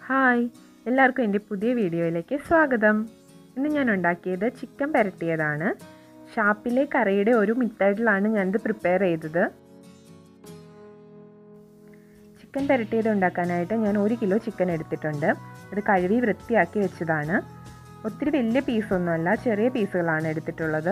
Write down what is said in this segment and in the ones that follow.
Hi, എല്ലാവർക്കും എൻ്റെ പുതിയ വീഡിയോയിലേക്ക് സ്വാഗതം. ഇന്ന് ഞാൻ ഉണ്ടാക്കിയത് ചിക്കൻ പെരട്ടിയതാണ്. ഷാപ്പിലെ കറിയുടെ ഒരു മെത്തേഡിലാണ് ഞാനിത് പ്രിപ്പയർ ചെയ്തത്. ചിക്കൻ പെരട്ടിയത് ഉണ്ടാക്കാനായിട്ട് ഞാൻ 1 കിലോ ചിക്കൻ എടുത്തിട്ടുണ്ട്. ഇത് കഴുകി വൃത്തിയാക്കി വെച്ചതാണ്. ഒത്തിരി വലിയ പീസൊന്നുമല്ല, ചെറിയ പീസുകളാണ് എടുത്തിട്ടുള്ളത്.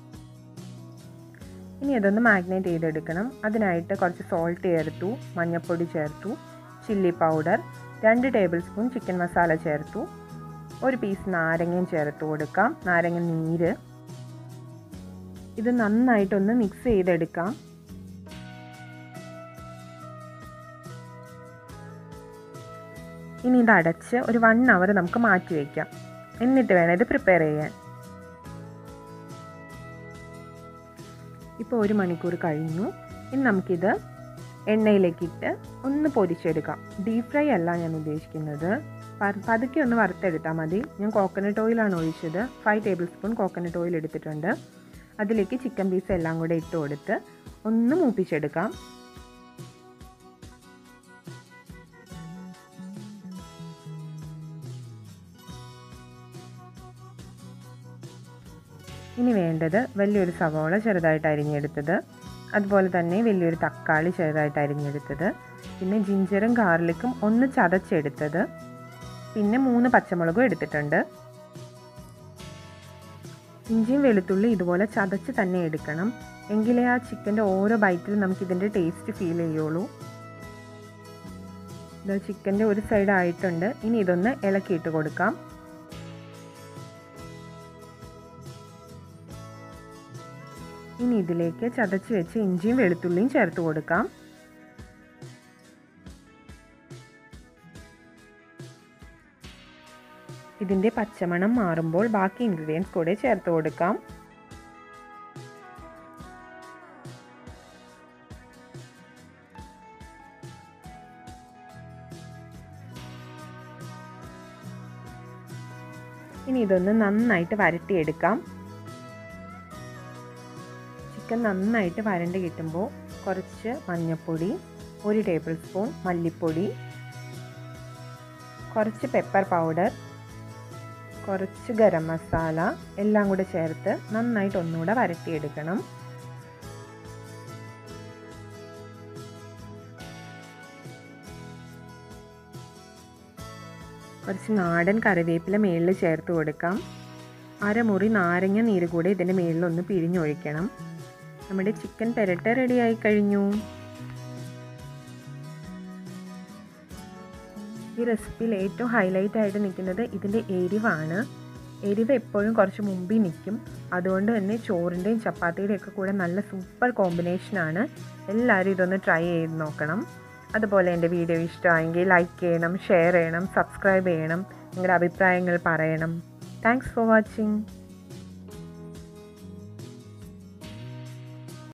ഇനി അതൊന്ന് മാഗ്നേറ്റ് ചെയ്തെടുക്കണം. അതിനായിട്ട് കുറച്ച് സോൾട്ട് ചേർത്തു, മഞ്ഞൾപ്പൊടി ചേർത്തു, chilli powder, 2 tablespoon chicken masala ചേർത്തു, 1 പീസ് നാരങ്ങയും ചേർത്ത് കൊടുക്കാം, നാരങ്ങ നീര്. ഇത് നന്നായിട്ടൊന്ന് മിക്സ് ചെയ്തെടുക്കാം. ഇനി ഇത് അടച്ച് ഒരു 1 അവർ നമുക്ക് മാറ്റി വയ്ക്കാം. എന്നിട്ട് വേണം ഇത് പ്രിപ്പയർ ചെയ്യാൻ. ഇപ്പോൾ 1 മണിക്കൂർ കഴിഞ്ഞു. ഇനി നമുക്കിത് എണ്ണയിലേക്കിട്ട് ഒന്ന് പൊരിച്ചെടുക്കാം. ഡീപ് ഫ്രൈ അല്ല ഞാൻ ഉദ്ദേശിക്കുന്നത്, പതുക്കെ ഒന്ന് വറുത്തെടുത്താൽ മതി. ഞാൻ കോക്കനട്ട് ഓയിലാണ് ഒഴിച്ചത്. 5 ടേബിൾ സ്പൂൺ കോക്കനട്ട് ഓയിൽ എടുത്തിട്ടുണ്ട്. അതിലേക്ക് ചിക്കൻ പീസ് എല്ലാം കൂടെ ഇട്ട് കൊടുത്ത് ഒന്ന് മൂപ്പിച്ചെടുക്കാം. ഇനി വേണ്ടത് വലിയൊരു സവോള ചെറുതായിട്ട് അരിഞ്ഞെടുത്തത്, അതുപോലെ തന്നെ വലിയൊരു തക്കാളി ചെറുതായിട്ട് അരിഞ്ഞെടുത്തത്, പിന്നെ ജിഞ്ചറും ഗാർലിക്കും ഒന്ന് ചതച്ചെടുത്തത്, പിന്നെ 3 പച്ചമുളകും എടുത്തിട്ടുണ്ട്. ഇഞ്ചിയും വെളുത്തുള്ളി ഇതുപോലെ ചതച്ച് തന്നെ എടുക്കണം, എങ്കിലേ ആ ചിക്കൻ്റെ ഓരോ ബൈറ്റിലും നമുക്കിതിൻ്റെ ടേസ്റ്റ് ഫീൽ ചെയ്യുള്ളൂ. ഇത് ചിക്കൻ്റെ ഒരു സൈഡ് ആയിട്ടുണ്ട്. ഇനി ഇതൊന്ന് ഇളക്കിയിട്ട് കൊടുക്കാം. ഇനി ഇതിലേക്ക് ചതച്ച് വെച്ച് ഇഞ്ചിയും വെളുത്തുള്ളിയും ചേർത്ത് കൊടുക്കാം. ഇതിൻ്റെ പച്ചമണം മാറുമ്പോൾ ബാക്കി ഇൻഗ്രീഡിയൻസ് കൂടെ ചേർത്ത് കൊടുക്കാം. ഇനി ഇതൊന്ന് നന്നായിട്ട് വരട്ടിയെടുക്കാം. ചിക്കൻ നന്നായിട്ട് വരണ്ട് കിട്ടുമ്പോൾ കുറച്ച് മഞ്ഞൾപ്പൊടി, 1 ടേബിൾ സ്പൂൺ മല്ലിപ്പൊടി, കുറച്ച് പെപ്പർ പൗഡർ, കുറച്ച് ഗരം മസാല എല്ലാം കൂടെ ചേർത്ത് നന്നായിട്ട് ഒന്നുകൂടെ വരട്ടിയെടുക്കണം. കുറച്ച് നാടൻ കറിവേപ്പില മേളിൽ ചേർത്ത് കൊടുക്കാം. 1/2 മുറി നാരങ്ങ നീര് കൂടെ ഇതിൻ്റെ മേളിലൊന്ന് പിഴിഞ്ഞൊഴിക്കണം. നമ്മുടെ ചിക്കൻ പെരട്ട് റെഡിയായി കഴിഞ്ഞു. ഈ റെസിപ്പിയിൽ ഏറ്റവും ഹൈലൈറ്റ് ആയിട്ട് നിൽക്കുന്നത് ഇതിൻ്റെ എരിവാണ്. എരിവ് എപ്പോഴും കുറച്ച് മുമ്പിൽ നിൽക്കും. അതുകൊണ്ട് തന്നെ ചോറിൻ്റെയും ചപ്പാത്തിയുടെയും ഒക്കെ കൂടെ നല്ല സൂപ്പർ കോമ്പിനേഷനാണ്. എല്ലാവരും ഇതൊന്ന് ട്രൈ ചെയ്ത് നോക്കണം. അതുപോലെ എൻ്റെ വീഡിയോ ഇഷ്ടമായെങ്കിൽ ലൈക്ക് ചെയ്യണം, ഷെയർ ചെയ്യണം, സബ്സ്ക്രൈബ് ചെയ്യണം, നിങ്ങളുടെ അഭിപ്രായങ്ങൾ പറയണം. Thanks for watching.